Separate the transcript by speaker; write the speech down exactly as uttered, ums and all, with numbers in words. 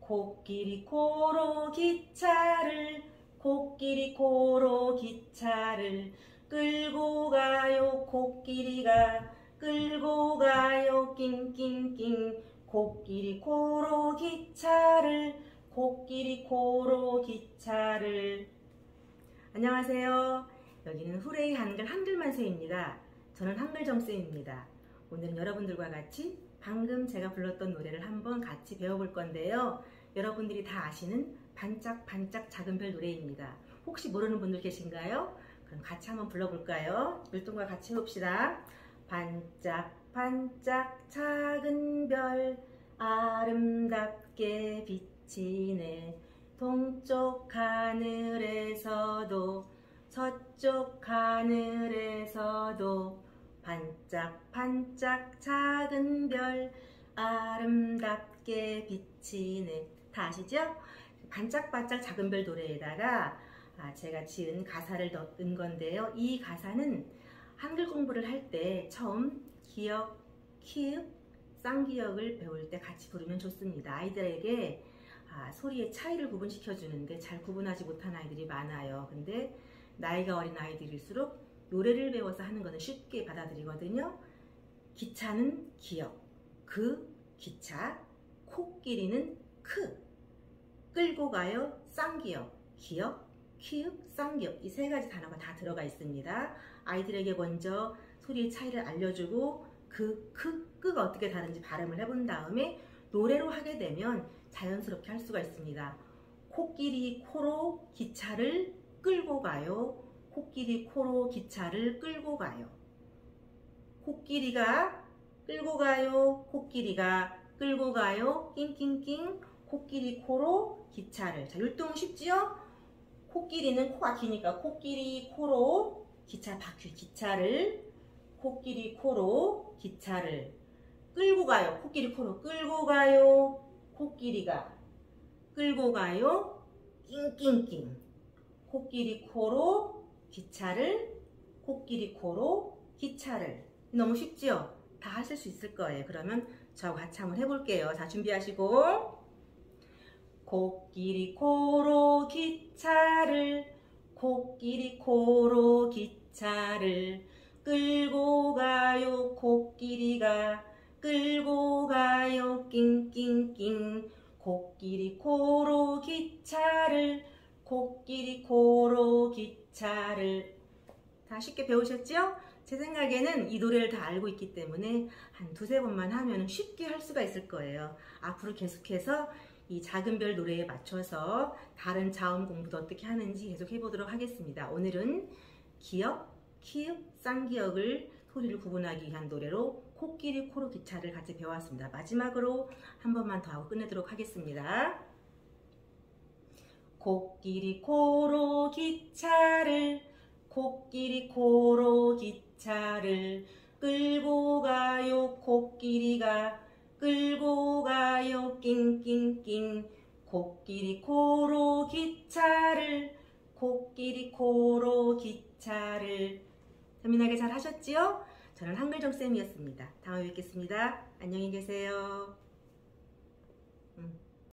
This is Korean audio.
Speaker 1: 코끼리 코로 기차를 코끼리 코로 기차를 끌고 가요. 코끼리가 끌고 가요. 낑낑낑 코끼리 코로 기차를 코끼리 코로 기차를. 안녕하세요. 여기는 후레이 한글 한글만세입니다. 저는 한글정쌤입니다. 오늘은 여러분들과 같이 방금 제가 불렀던 노래를 한번 같이 배워볼 건데요. 여러분들이 다 아시는 반짝반짝 작은 별 노래입니다. 혹시 모르는 분들 계신가요? 그럼 같이 한번 불러볼까요? 율동과 같이 해봅시다. 반짝반짝 작은 별 아름답게 비치네. 동쪽 하늘에서도 서쪽 하늘에서도 반짝반짝 작은 별 아름답게 비치네. 다 아시죠? 반짝반짝 작은 별 노래에다가 제가 지은 가사를 넣은 건데요. 이 가사는 한글 공부를 할 때 처음 기역, 키읔, 쌍기역을 배울 때 같이 부르면 좋습니다. 아이들에게 아, 소리의 차이를 구분시켜 주는데 잘 구분하지 못한 아이들이 많아요. 근데 나이가 어린 아이들일수록 노래를 배워서 하는 것은 쉽게 받아들이거든요. 기차는 기역, 그 기차, 코끼리는 크, 끌고 가요 쌍기역, 기역, 키읔, 쌍기역 이 세 가지 단어가 다 들어가 있습니다. 아이들에게 먼저 소리의 차이를 알려주고 그, 크, 끄가 어떻게 다른지 발음을 해본 다음에 노래로 하게 되면 자연스럽게 할 수가 있습니다. 코끼리 코로 기차를 끌고 가요. 코끼리 코로 기차를 끌고 가요. 코끼리가 끌고 가요. 코끼리가 끌고 가요. 낑낑낑 코끼리 코로 기차를. 자, 율동은 쉽지요? 코끼리는 코가 기니까 코끼리 코로 기차 바퀴 기차를 코끼리 코로 기차를 끌고 가요. 코끼리 코로 끌고 가요. 코끼리가 끌고 가요. 낑낑낑 코끼리 코로 기차를 코끼리 코로 기차를. 너무 쉽지요? 다 하실 수 있을 거예요. 그러면 저하고 같이 한번 해볼게요. 자, 준비하시고 코끼리 코로 기차를 코끼리 코로 기차를 끌고 가요. 코끼리가 끌고 가요. 낑낑낑 코끼리 코로 기차를 코끼리 코로 기차를. 다 쉽게 배우셨죠? 제 생각에는 이 노래를 다 알고 있기 때문에 한 두세 번만 하면 쉽게 할 수가 있을 거예요. 앞으로 계속해서 이 작은 별 노래에 맞춰서 다른 자음 공부도 어떻게 하는지 계속 해보도록 하겠습니다. 오늘은 기역, 키읔, 쌍기역을 소리를 구분하기 위한 노래로 코끼리 코로 기차를 같이 배워왔습니다. 마지막으로 한 번만 더 하고 끝내도록 하겠습니다. 코끼리 코로 기차를 코끼리 코로 기차를 끌고 가요. 코끼리가 끌고 가요. 낑낑낑 코끼리 코로 기차를 코끼리 코로 기차를. 재미나게 잘 하셨지요? 저는 한글정쌤이었습니다. 다음에 뵙겠습니다. 안녕히 계세요.